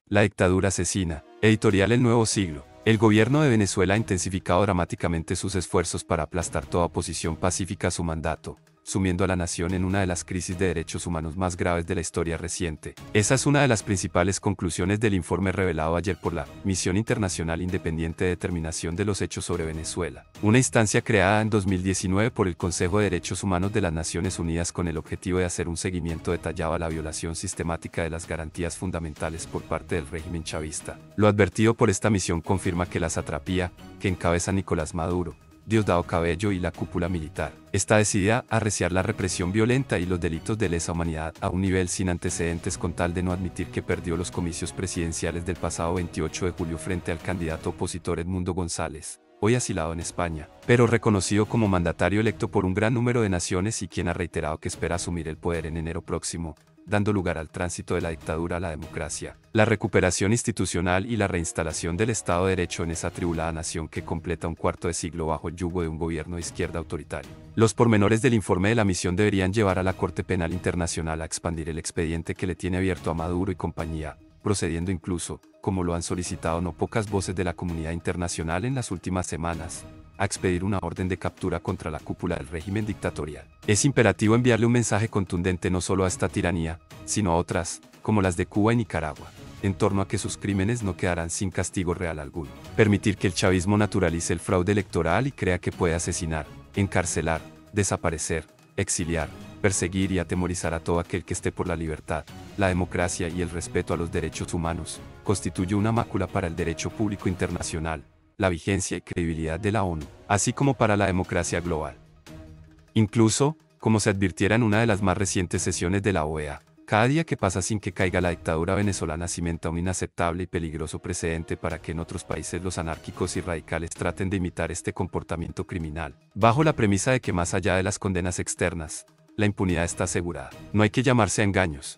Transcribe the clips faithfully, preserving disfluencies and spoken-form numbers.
La dictadura asesina. Editorial El Nuevo Siglo. El gobierno de Venezuela ha intensificado dramáticamente sus esfuerzos para aplastar toda oposición pacífica a su mandato, sumiendo a la nación en una de las crisis de derechos humanos más graves de la historia reciente. Esa es una de las principales conclusiones del informe revelado ayer por la Misión Internacional Independiente de Determinación de los Hechos sobre Venezuela, una instancia creada en dos mil diecinueve por el Consejo de Derechos Humanos de las Naciones Unidas con el objetivo de hacer un seguimiento detallado a la violación sistemática de las garantías fundamentales por parte del régimen chavista. Lo advertido por esta misión confirma que la satrapía, que encabeza Nicolás Maduro, Diosdado Cabello y la cúpula militar, está decidida a arreciar la represión violenta y los delitos de lesa humanidad a un nivel sin antecedentes con tal de no admitir que perdió los comicios presidenciales del pasado veintiocho de julio frente al candidato opositor Edmundo González, hoy asilado en España, pero reconocido como mandatario electo por un gran número de naciones y quien ha reiterado que espera asumir el poder en enero próximo, dando lugar al tránsito de la dictadura a la democracia, la recuperación institucional y la reinstalación del Estado de Derecho en esa atribulada nación que completa un cuarto de siglo bajo el yugo de un gobierno de izquierda autoritario. Los pormenores del informe de la misión deberían llevar a la Corte Penal Internacional a expandir el expediente que le tiene abierto a Maduro y compañía, procediendo incluso, como lo han solicitado no pocas voces de la comunidad internacional en las últimas semanas, a expedir una orden de captura contra la cúpula del régimen dictatorial. Es imperativo enviarle un mensaje contundente no solo a esta tiranía, sino a otras, como las de Cuba y Nicaragua, en torno a que sus crímenes no quedarán sin castigo real alguno. Permitir que el chavismo naturalice el fraude electoral y crea que puede asesinar, encarcelar, desaparecer, exiliar, perseguir y atemorizar a todo aquel que esté por la libertad, la democracia y el respeto a los derechos humanos, constituye una mácula para el derecho público internacional, la vigencia y credibilidad de la ONU, así como para la democracia global. Incluso, como se advirtiera en una de las más recientes sesiones de la O E A, cada día que pasa sin que caiga la dictadura venezolana cimenta un inaceptable y peligroso precedente para que en otros países los anárquicos y radicales traten de imitar este comportamiento criminal, bajo la premisa de que más allá de las condenas externas, la impunidad está asegurada. No hay que llamarse a engaños.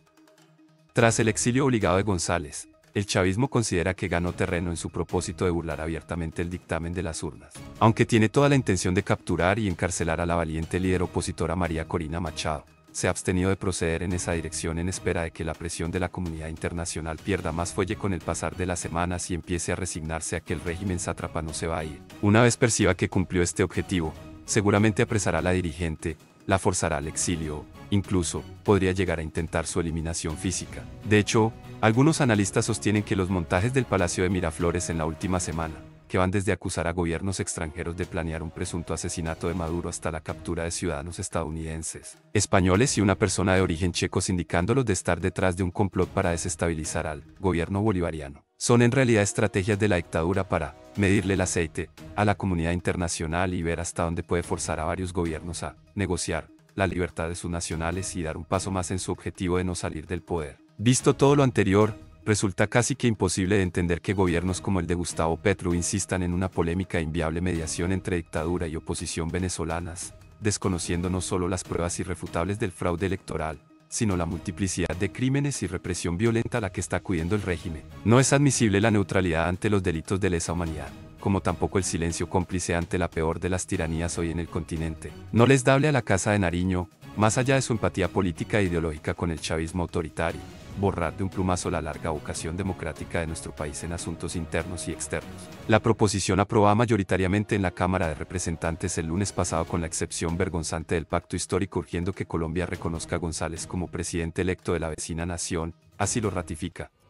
Tras el exilio obligado de González, el chavismo considera que ganó terreno en su propósito de burlar abiertamente el dictamen de las urnas. Aunque tiene toda la intención de capturar y encarcelar a la valiente líder opositora María Corina Machado, se ha abstenido de proceder en esa dirección en espera de que la presión de la comunidad internacional pierda más fuelle con el pasar de las semanas y empiece a resignarse a que el régimen sátrapa no se va a ir. Una vez perciba que cumplió este objetivo, seguramente apresará a la dirigente, la forzará al exilio, incluso, podría llegar a intentar su eliminación física. De hecho, algunos analistas sostienen que los montajes del Palacio de Miraflores en la última semana, que van desde acusar a gobiernos extranjeros de planear un presunto asesinato de Maduro hasta la captura de ciudadanos estadounidenses, españoles y una persona de origen checo indicándolos de estar detrás de un complot para desestabilizar al gobierno bolivariano, son en realidad estrategias de la dictadura para medirle el aceite a la comunidad internacional y ver hasta dónde puede forzar a varios gobiernos a negociar la libertad de sus nacionales y dar un paso más en su objetivo de no salir del poder. Visto todo lo anterior, resulta casi que imposible de entender que gobiernos como el de Gustavo Petro insistan en una polémica e inviable mediación entre dictadura y oposición venezolanas, desconociendo no solo las pruebas irrefutables del fraude electoral, sino la multiplicidad de crímenes y represión violenta a la que está acudiendo el régimen. No es admisible la neutralidad ante los delitos de lesa humanidad, como tampoco el silencio cómplice ante la peor de las tiranías hoy en el continente. No les dable a la Casa de Nariño, más allá de su empatía política e ideológica con el chavismo autoritario, borrar de un plumazo la larga vocación democrática de nuestro país en asuntos internos y externos. La proposición aprobada mayoritariamente en la Cámara de Representantes el lunes pasado con la excepción vergonzante del pacto histórico urgiendo que Colombia reconozca a González como presidente electo de la vecina nación, así lo ratifica.